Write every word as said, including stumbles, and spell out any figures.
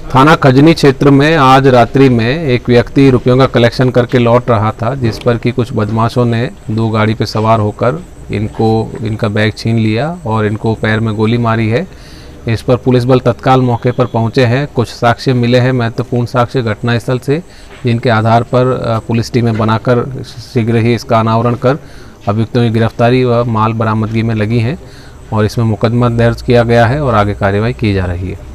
थाना खजनी क्षेत्र में आज रात्रि में एक व्यक्ति रुपयों का कलेक्शन करके लौट रहा था, जिस पर कि कुछ बदमाशों ने दो गाड़ी पर सवार होकर इनको इनका बैग छीन लिया और इनको पैर में गोली मारी है। इस पर पुलिस बल तत्काल मौके पर पहुंचे हैं। कुछ साक्ष्य मिले हैं, महत्वपूर्ण साक्ष्य घटनास्थल से, जिनके आधार पर पुलिस टीमें बनाकर शीघ्र ही इसका अनावरण कर अभियुक्तों की गिरफ्तारी व माल बरामदगी में लगी हैं और इसमें मुकदमा दर्ज किया गया है और आगे कार्रवाई की जा रही है।